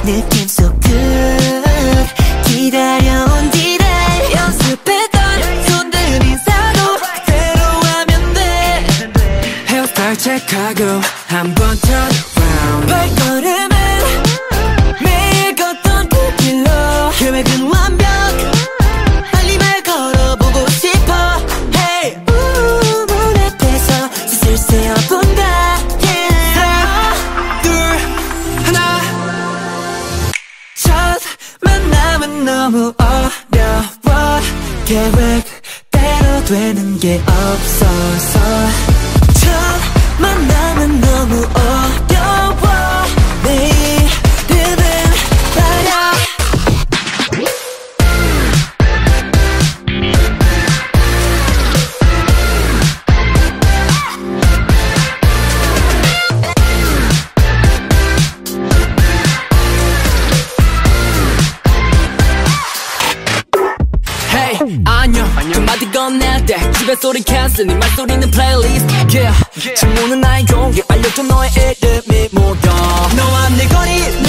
느낌 so good 기다려온 뒤를 연습했던 손들 인사도 그대로 하면 돼 헤어스타일 체크하고 한번 turn around 발걸음은 매일 걷던 그 길로 계획은 완벽 빨리 말 걸어보고 싶어 Hey 문 앞에서 슬슬 세어본다 너무 어려워 계획대로 되는 게 없어서 첫 만남은 너무 어려워 내 이름은 말야 안녕 두 마디 건넬 때 집에 소리 캔슬 네 말소리는 플레이리스트 yeah. 친구는 나의 용기 알려줘 너의 이름이 뭐야 너와 내 거리